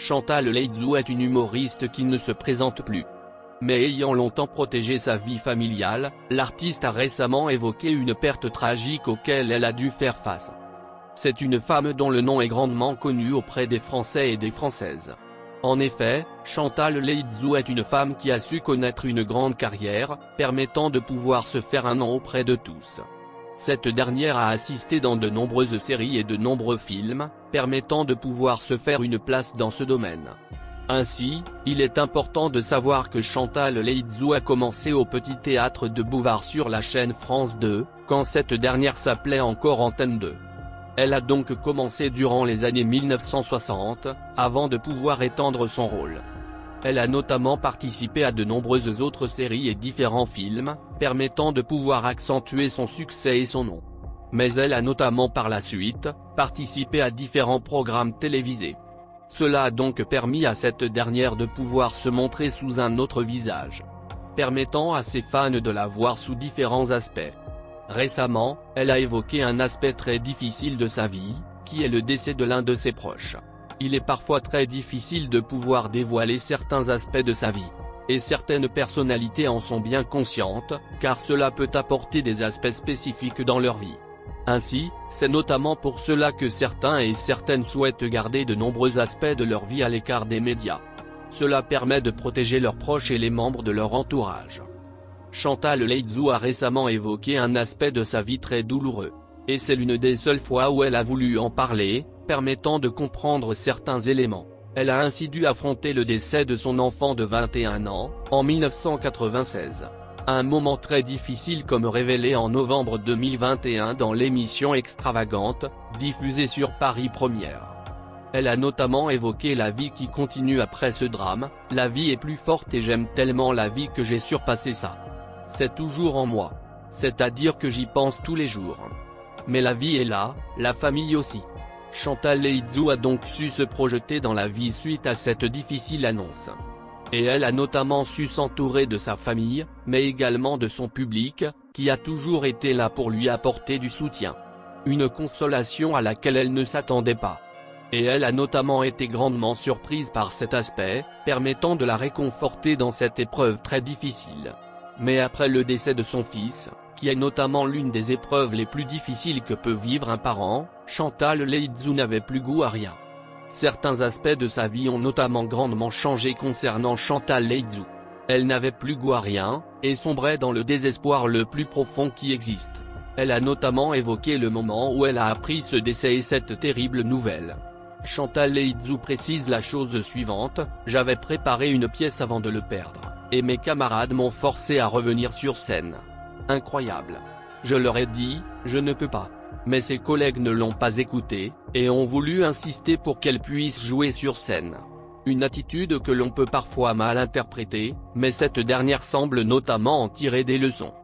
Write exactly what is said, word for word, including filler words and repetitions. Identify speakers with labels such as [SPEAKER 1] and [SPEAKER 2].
[SPEAKER 1] Chantal Laïdjou est une humoriste qui ne se présente plus. Mais ayant longtemps protégé sa vie familiale, l'artiste a récemment évoqué une perte tragique auquel elle a dû faire face. C'est une femme dont le nom est grandement connu auprès des Français et des Françaises. En effet, Chantal Laïdjou est une femme qui a su connaître une grande carrière, permettant de pouvoir se faire un nom auprès de tous. Cette dernière a assisté dans de nombreuses séries et de nombreux films, permettant de pouvoir se faire une place dans ce domaine. Ainsi, il est important de savoir que Chantal Laïdjou a commencé au Petit Théâtre de Bouvard sur la chaîne France deux, quand cette dernière s'appelait encore Antenne deux. Elle a donc commencé durant les années mille neuf cent soixante, avant de pouvoir étendre son rôle. Elle a notamment participé à de nombreuses autres séries et différents films, permettant de pouvoir accentuer son succès et son nom. Mais elle a notamment par la suite, participé à différents programmes télévisés. Cela a donc permis à cette dernière de pouvoir se montrer sous un autre visage, permettant à ses fans de la voir sous différents aspects. Récemment, elle a évoqué un aspect très difficile de sa vie, qui est le décès de l'un de ses proches. Il est parfois très difficile de pouvoir dévoiler certains aspects de sa vie. Et certaines personnalités en sont bien conscientes, car cela peut apporter des aspects spécifiques dans leur vie. Ainsi, c'est notamment pour cela que certains et certaines souhaitent garder de nombreux aspects de leur vie à l'écart des médias. Cela permet de protéger leurs proches et les membres de leur entourage. Chantal Laïdjou a récemment évoqué un aspect de sa vie très douloureux. Et c'est l'une des seules fois où elle a voulu en parler, permettant de comprendre certains éléments. Elle a ainsi dû affronter le décès de son enfant de vingt et un ans, en mille neuf cent quatre-vingt-seize. Un moment très difficile comme révélé en novembre deux mille vingt et un dans l'émission Extravagante, diffusée sur Paris Première. Elle a notamment évoqué la vie qui continue après ce drame, la vie est plus forte et j'aime tellement la vie que j'ai surpassé ça. C'est toujours en moi. C'est-à-dire que j'y pense tous les jours. Mais la vie est là, la famille aussi. Chantal Laïdjou a donc su se projeter dans la vie suite à cette difficile annonce. Et elle a notamment su s'entourer de sa famille, mais également de son public, qui a toujours été là pour lui apporter du soutien. Une consolation à laquelle elle ne s'attendait pas. Et elle a notamment été grandement surprise par cet aspect, permettant de la réconforter dans cette épreuve très difficile. Mais après le décès de son fils, qui est notamment l'une des épreuves les plus difficiles que peut vivre un parent, Chantal Laïdjou n'avait plus goût à rien. Certains aspects de sa vie ont notamment grandement changé concernant Chantal Laïdjou. Elle n'avait plus goût à rien, et sombrait dans le désespoir le plus profond qui existe. Elle a notamment évoqué le moment où elle a appris ce décès et cette terrible nouvelle. Chantal Laïdjou précise la chose suivante: « J'avais préparé une pièce avant de le perdre, et mes camarades m'ont forcé à revenir sur scène. Incroyable. Je leur ai dit, je ne peux pas. Mais ses collègues ne l'ont pas écouté, et ont voulu insister pour qu'elle puisse jouer sur scène. Une attitude que l'on peut parfois mal interpréter, mais cette dernière semble notamment en tirer des leçons.